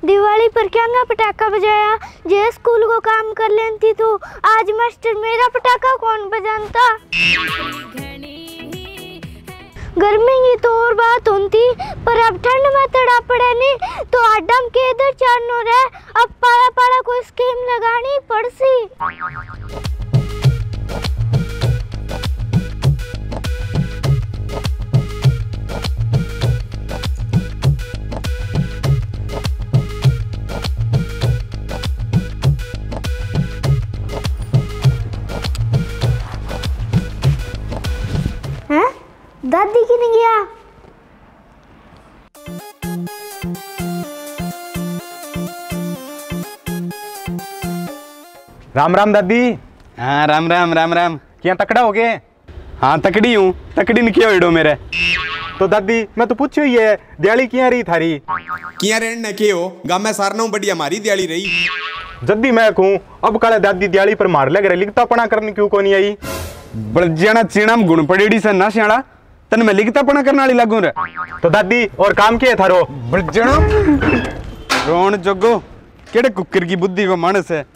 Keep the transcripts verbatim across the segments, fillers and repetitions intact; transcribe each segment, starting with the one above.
दिवाली पर क्या पटाखा बजाया, जे स्कूल को काम कर लेती तो आज मास्टर मेरा पटाखा कौन बजाता। गर्मी की तो और बात होती, पर अब ठंड में तड़ा पड़े नहीं तो आडम के इधर चारनो रहे, अब पाला पाला कोई स्कीम लगानी पड़सी। हैं? दादी की नहीं गया। राम राम दादी। हाँ राम राम राम राम। क्या तकड़ा हो गए? हाँ तकड़ी हूँ, तकड़ी नहीं किया इडो मेरे। तो दादी मैं तो पूछी हुई है, दिवाली किया रही थारी? किया रेण ने के हो गाँव में सारना बढ़िया हमारी दिवाली रही। जद्दी मैं कहूँ अब काले दादी दिवाली पर मार लग रहे, लिखता पढ़ा करने क्यों को नहीं आई? बड़जाना चीणा में गुण पड़ेड़ी से ना सियाड़ा, तन मैं लिखता पढ़ा करने वाली लागू रे। तो दादी और काम किए थारो? बड़जाना रोन जोगो केड़े कुकर की बुद्धि को मानस है।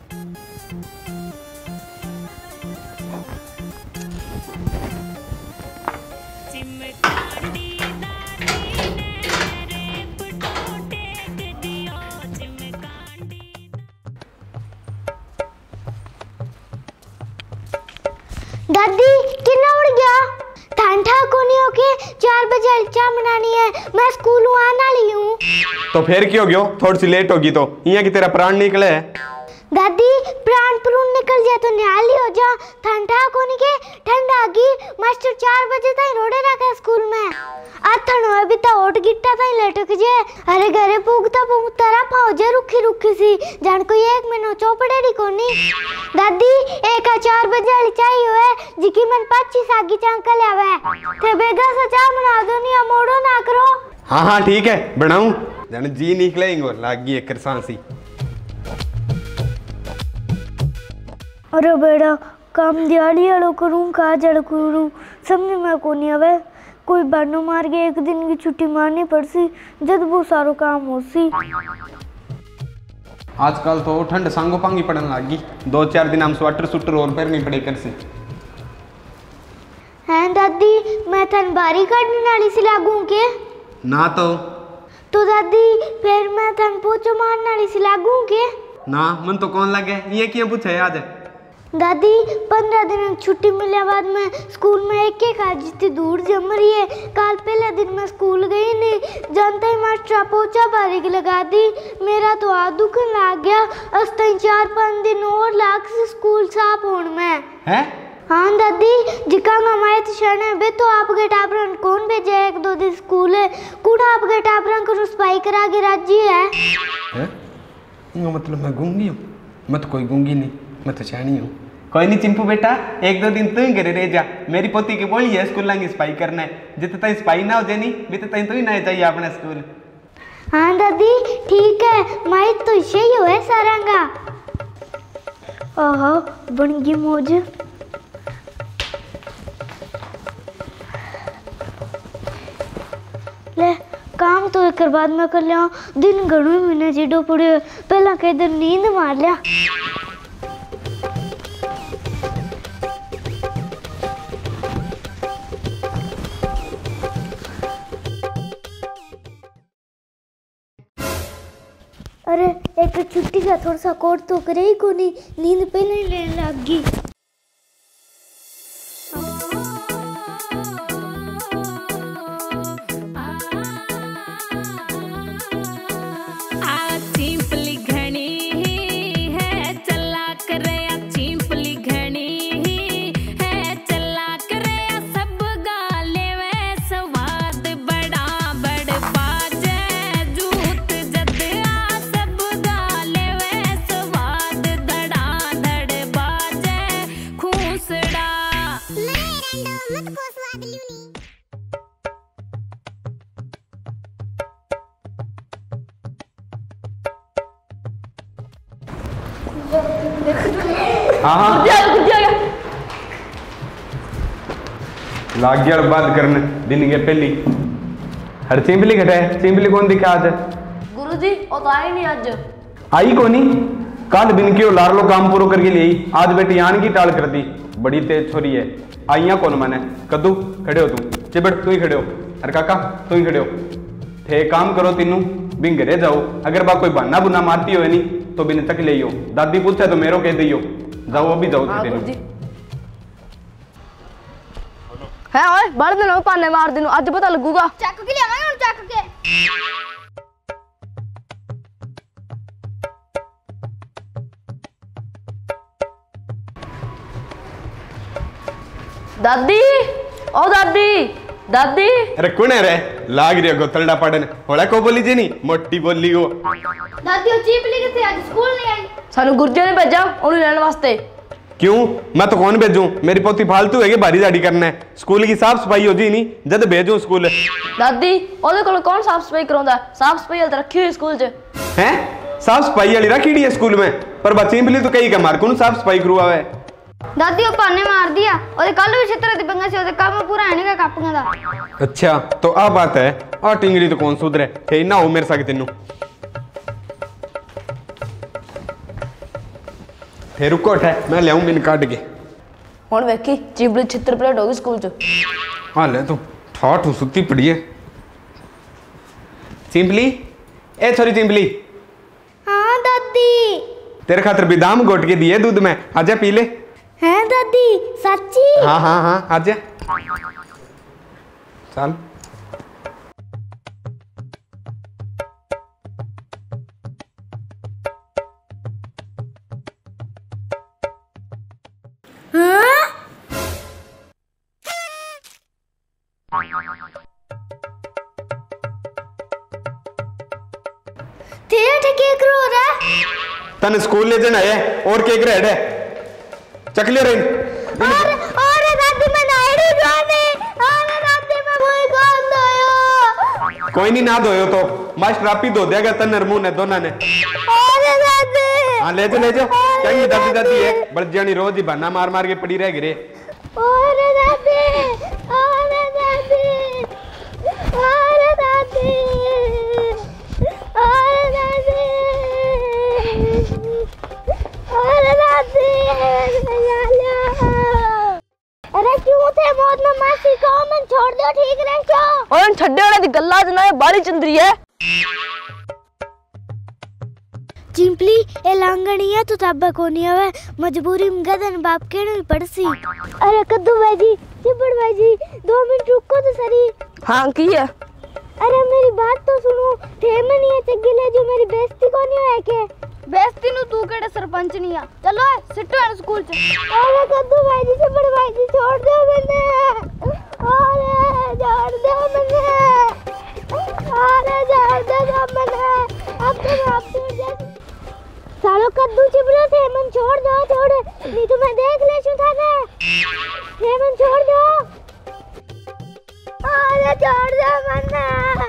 दादी कितना उड़ गया? ठंडा कोनी होके चार बजे चाय बनानी है, मैं स्कूल आना ली हूँ। तो फिर क्यों गयो? थोड़ी सी लेट होगी तो यहाँ की तेरा प्राण निकले है। दादी प्राण प्रून निकल जाए तो निहाली हो जा, ठंडा कोनी के ठंडा की मास्टर चार बजे तक रोड़े रखा स्कूल में। आथन अभी तो ओट गिट्टा तक लटक जे, अरे घरे पूगता पूगता रफा हो जे रुखी रुखी सी, जान कोई एक महीनो चौपड़ेड़ी कोनी। दादी एक आ चार बजे वाली चाहिए है जिकी मन पच्चीस आगी चांकल आवे, ते बेगा से चाय बना दो नहीं मोड़ो ना करो। हाँ हाँ ठीक है बनाऊं, जाने जी निकलेंगे लागी एक सांसी। अरे बेड़ा काम दिहाड़ी वालों करूँ काजल करूँ समझ में को नहीं आवे, कोई बहाना मार के एक दिन की छुट्टी मारनी पड़सी जब वो सारो काम हो सी। आजकल तो ठंड सांगो पांगी पड़न लागी, दो चार दिन हम स्वेटर सुटर और पहननी पड़े कर से। हैं दादी मैं थन बारी काटने वाली सी लागू के? ना तो तो दादी फिर मैं थन पोछो मारने वाली सी लागू के? ना मन तो कौन लगे, ये क्यों पूछे आज? दादी पंद्रह दिन छुट्टी मिले बाद में स्कूल में एक एक आज जितनी दूर जम रही है, कल पहले दिन में स्कूल गई नहीं, जानते ही मास्टर पोछा बारी की लगा दी, मेरा तो हाथ दुखन लग गया, अस्ते चार पाँच दिन और लाख से स्कूल साफ होने में है। हाँ दादी जिका हमारे तो बे तो आपके टापरन कौन भेजे एक दो दिन स्कूल है, कूड़ा आपके टापरन को सफाई करा के राजी है, है? मतलब मैं गूंगी हूँ? मैं तो कोई गूंगी नहीं, मैं तो शानी हूँ। कोई नहीं चिंपू बेटा, एक दो दिन तू घरे रह जा, मेरी पोती की बोली है स्कूल लांगी सफाई करना है, जितने तक सफाई ना हो जानी बीते तक तो ही ना चाहिए अपना स्कूल। हाँ दादी ठीक है, माई तो इसे ही हो है सारंगा। ओहो बन गई मौज। ले काम तो एक बाद में कर लिया, दिन घणो महीने जिडो पड़े, पहला कई दिन नींद मार लिया। अरे एक छुट्टी का थोड़ा सा कोट तो करे ही को नहीं, नींद पहले ही लेने लग गई। हाँ लाग गया बात करने दिन के पहली हर चिंपली घटे चिंपली कौन दिखा आज? गुरु दादू जी वो तो आई नहीं आज। आई कोनी कल बिन के लार लो काम पूरा करके ले आई, आज बेटी आन की टाल कर दी। बड़ी तेज छोरी है। आइया कौन मैंने कद्दू खड़े हो तू, चिबड़ तू ही खड़े हो, अरे काका तू ही खड़े हो। थे काम करो तीनों बिन घरे जाओ, अगर बा कोई बहाना बुना मारती हो नहीं तो बिन तक ले दादी पूछे तो मेरो कह दियो, जाओ वो भी जाओ तीनों। है ओए बड़ दिन पाने मार दिनु आज पता लगूगा। चाकू के लिए आवांगे और चाकू के। दादी ओ दादी दादी। अरे कौन है रे लाग रही है तलड़ा पड़न होड़ा को बोली जी नहीं मोटी बोली हो। दादी वो चीपली के थे आज स्कूल नहीं आई। सानू गुरजे ने भेजा उन्हें लेने वास्ते। क्यों मैं तो कौन भेजूं, मेरी पोती फालतू है कि भारी दाढ़ी करना है, स्कूल की साफ सफाई हो जी नहीं जद भेजूं स्कूल। दादी ओदे कोल कौन साफ सफाई करांदा, साफ सफाई तो रखी हुई स्कूल च हैं। साफ सफाई वाली रखी है स्कूल में, पर बच्ची बिली तो कई का मार कौन साफ सफाई करवावे। दादी वो पाने मार दिया और कल भी छित्र दी पंगा से ओदे काम पूरा आने का कापूंगा दा। अच्छा तो आ बात है, आ टिंगड़ी तो कौन सुधरे है ना हो मेरे साथ तेनू। फिर रुको उठे मैं ले आऊं बिन काट के। हुन वेखी चिबड़ी छित्र प्लेट होगी स्कूल च। हां ले तू ठाठ सुती पड़ी है। चिंपली ए छोरी चिंपली। हाँ दादी। तेरे खातर बादाम घोट के दिए दूध में, आजा पी ले। हैं दादी सच्ची? हाँ हाँ हाँ आजा चल। तन स्कूल ले जाना है और केक रेड है चकले रही। अरे अरे दादी मैं नाइडी जाने अरे दादी मैं कोई काम दोयो। कोई नहीं ना दोयो तो मास्टर आप ही धो देगा तन नरमू ने दोनों ने। अरे दादी हाँ ले जा ले जा क्या दादी दादी है बड़ जानी रोज ही बहाना मार मार के पड़ी रह गिरे। अरे दादी अरे दादी अरे दादी अरे दादी अरे दादी अरे क्यों थे बहुत में मासी को मन छोड़ दो ठीक रह जाओ। और छड्डे वाले दी गल्ला जना बारी चंद्री है। चिंपली ए लांगड़िया तो ताबा कोनी हवे मजबूरी में गदन बाप केने पड़सी। अरे कद्दू भाई जी चिपड़ भाई जी दो मिनट रुको तो सरी। हाँ की है। अरे मेरी बात तो सुनो थे मनी है चग्गी ले जो मेरी बेइज्जती कोनी है के बेइज्जती नु तू केड़े सरपंच नहीं आ चलो सिटो है स्कूल च। अरे कद्दू भाई जी चिपड़ भाई जी छोड़ दो मैंने अरे छोड़ दो मैंने अरे छोड़ दो मैंने अब तो आप छोड़ दे सालो कद्दू चिपड़ा थे मन छोड़ दो छोड़ नहीं तो मैं देख ले छू था ना थे मन छोड़ दो अरे छोड़ दो मन्ना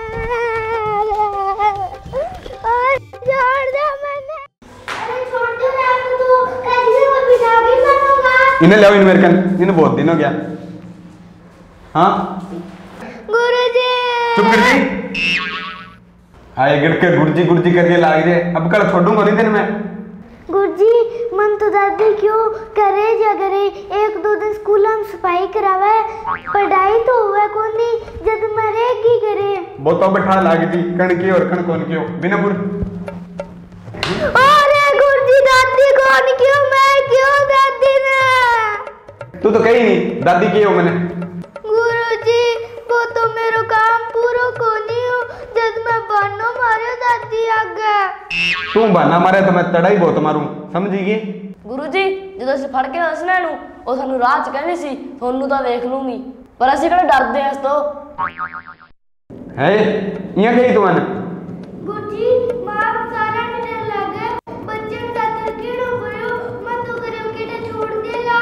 अरे छोड़ दो मन्ना अरे छोड़ दो ना तू कैसे वो बिना भी बनूंगा। इन्हें ले आओ इन मेरे कन इन्हें बहुत दिन हो गया। हाँ गुरुजी चुप कर जी आए गिर के गुरजी गुरजी करके लाग जाए अब कल छोड़ूंगा नहीं दिन में। गुरुजी मन तो दादी क्यों करे जा करे एक दो दिन स्कूल में सफाई करावे पढ़ाई तो हुआ कौन नहीं जब मरेगी करे वो तो बैठा लाग जी कण की और कण कौन क्यों बिनापुर। अरे गुरुजी दादी कौन क्यों मैं क्यों दादी ने तू तो कही नहीं दादी की हो मैंने। गुरुजी वो तो मेरो काम पूरा कोनी हो जब मैं बनो मारे दादी आगे। तू बहाना मारे तो मैं तड़ाई बहुत मारूं समझीगी। गुरुजी ਜਦੋਂ ਅਸੀਂ ਫੜ ਕੇ ਦੱਸਣਾ ਨੂੰ ਉਹ ਸਾਨੂੰ ਰਾਹ ਚ ਕਹਿੰਦੀ ਸੀ ਤੁਹਾਨੂੰ ਤਾਂ ਵੇਖ ਲੂੰਗੀ ਪਰ ਅਸੀਂ ਕਿਹੜਾ ਡਰਦੇ ਐ ਇਸ ਤੋਂ। है यहाँ कही तू आना गुरुजी मां सारा डर लगे बच्चे का कीड़ो भयो मत तो करे केटा छोड़ देला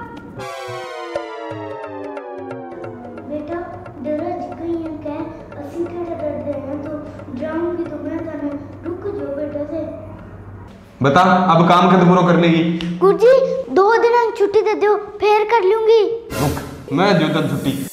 बेटा डरा कहीं है क्या ਅਸੀਂ केटा डरते हैं तो जाऊंगी तो मैं जाने रुक जाओ बेटा से बता अब काम कद पूरा कर लेगी। गुरुजी दो दिन छुट्टी दे दो फिर कर लूंगी। रुक मैं जो तक छुट्टी